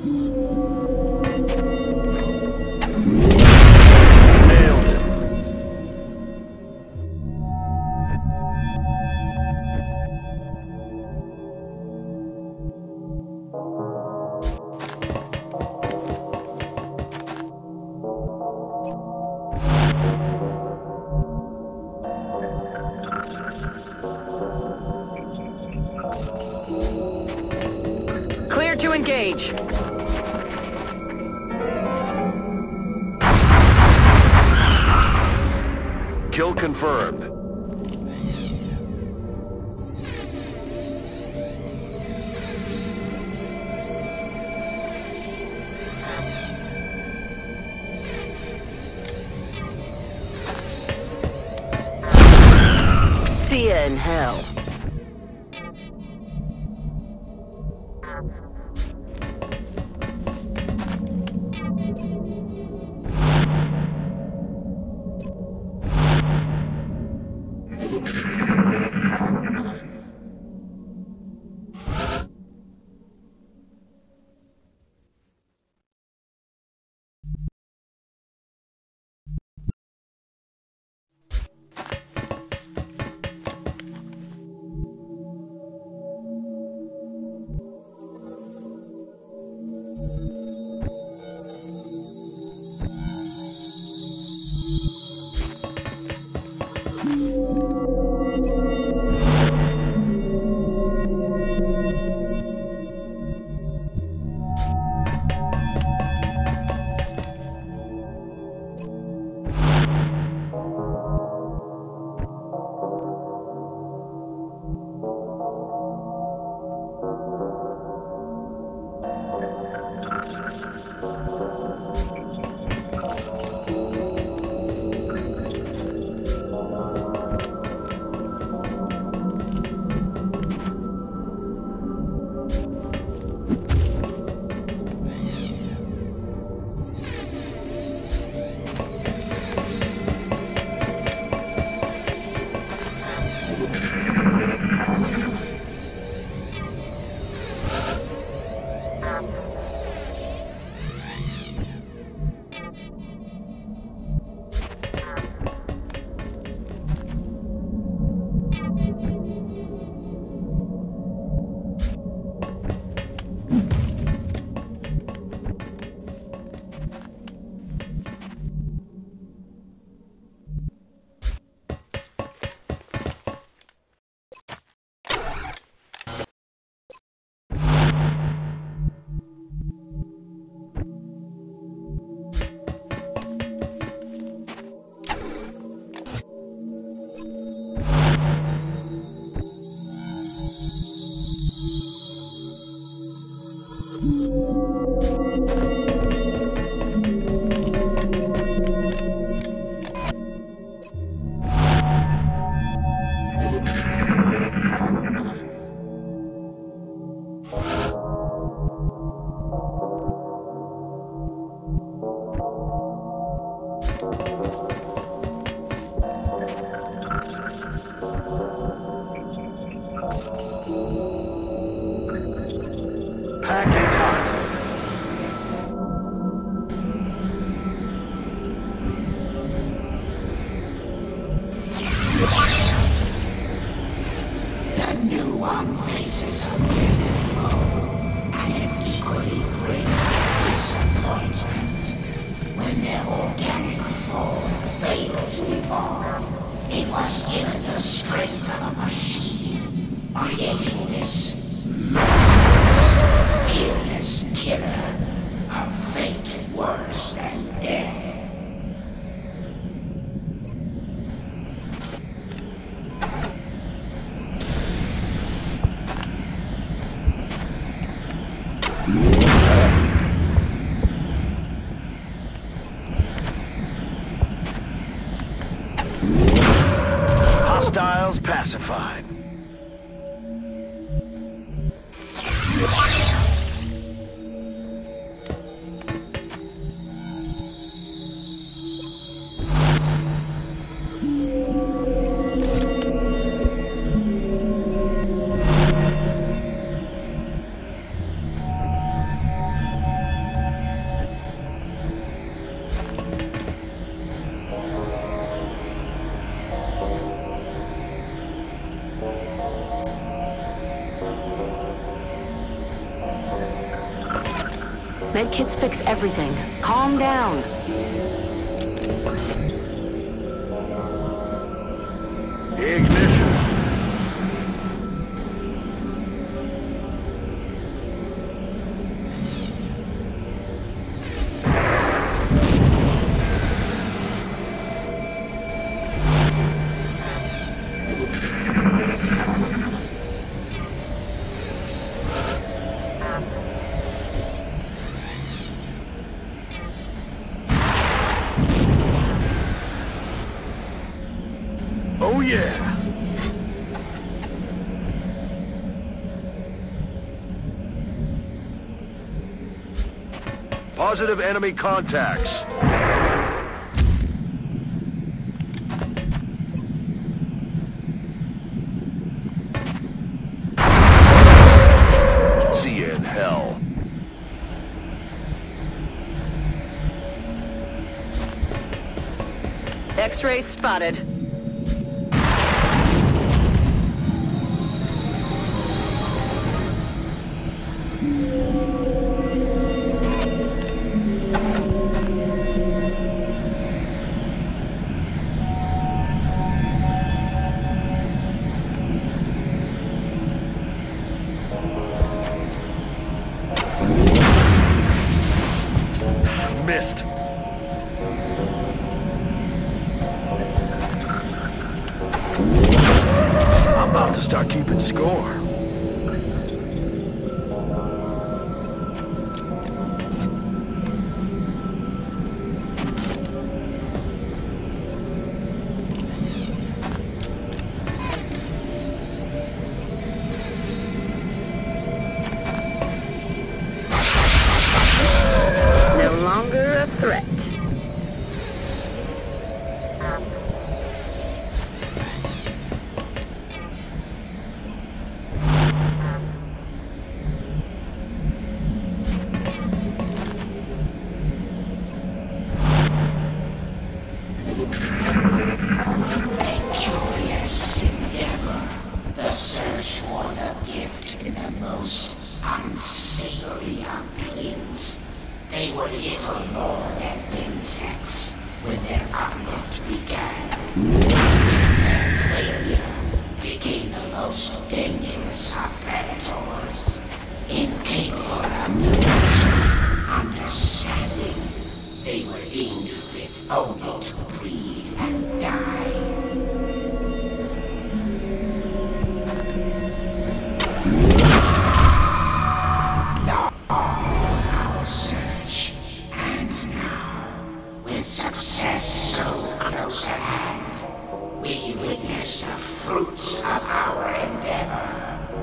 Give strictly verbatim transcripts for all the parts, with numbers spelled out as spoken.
Clear to engage. Kill confirmed. See ya in hell. Medkits fix everything. Calm down. Ignition. Oh yeah! Positive enemy contacts. See you in hell. X-ray spotted. Missed. I'm about to start keeping score. No longer a threat. Curious endeavor, the search for the gift in the most unsavory of beings. They were little more than insects when their uplift began. Their failure became the most dangerous of predators, incapable of direction, understanding. They were deemed fit only to breed and die. Our search, and now, with success so close at hand, we witness the fruits of our endeavor.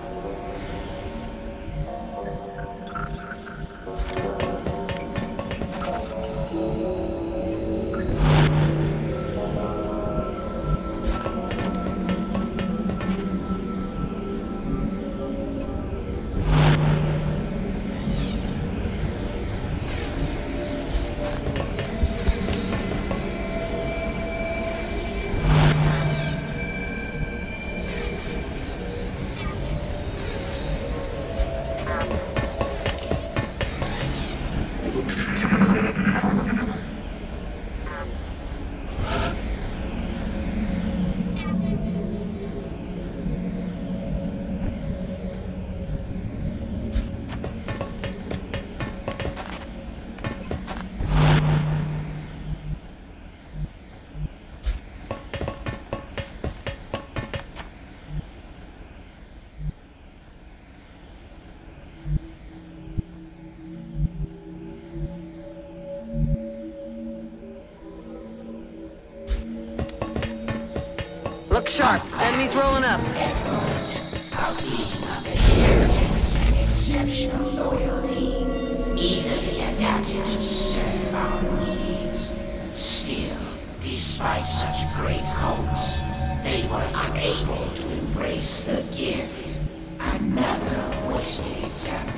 Look sharp. Enemies rolling up. Effort, a being of intelligence and exceptional loyalty, easily adapted to serve our needs. Still, despite such great hopes, they were unable to embrace the gift. Another wasted example.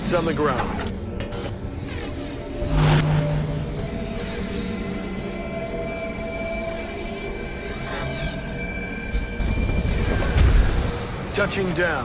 Boots on the ground. Touching down.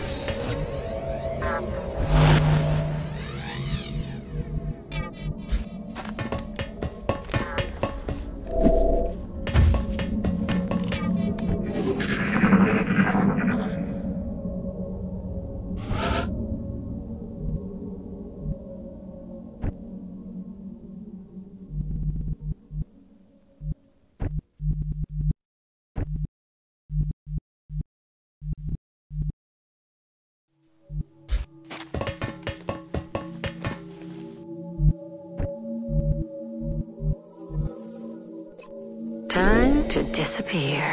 Time to disappear.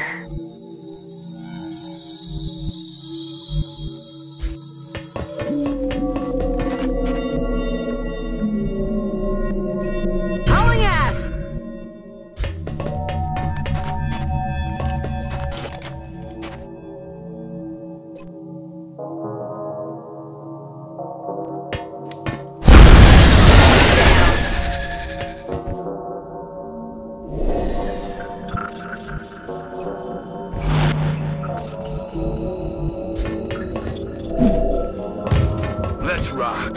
Hauling ass! Let's rock.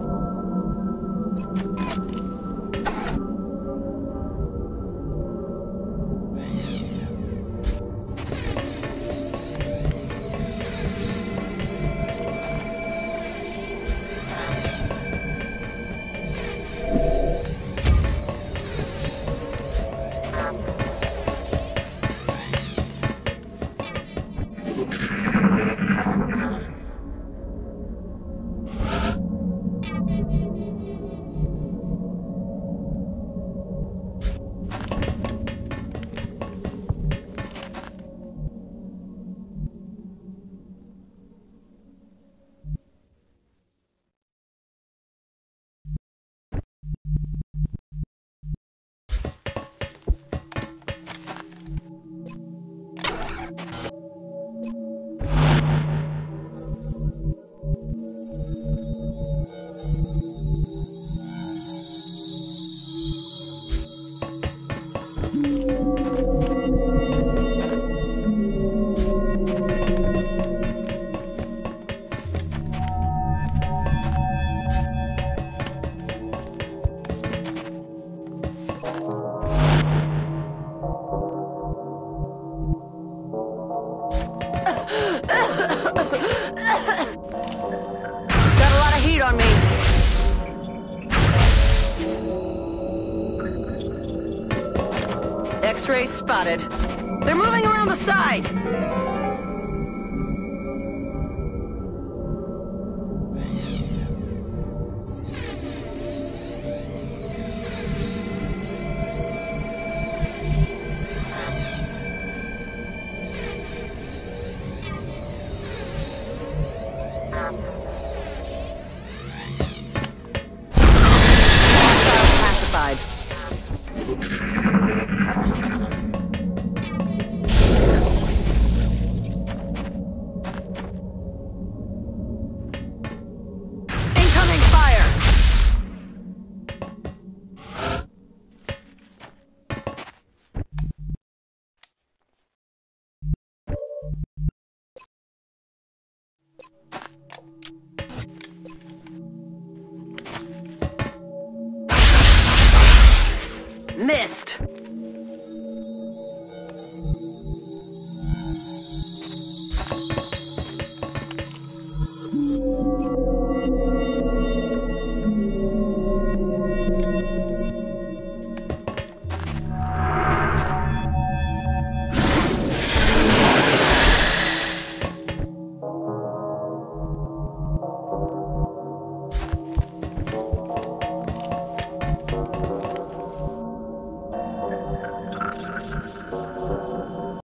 Got a lot of heat on me. X-ray spotted. They're moving around the side. Classified. Incoming fire! Missed!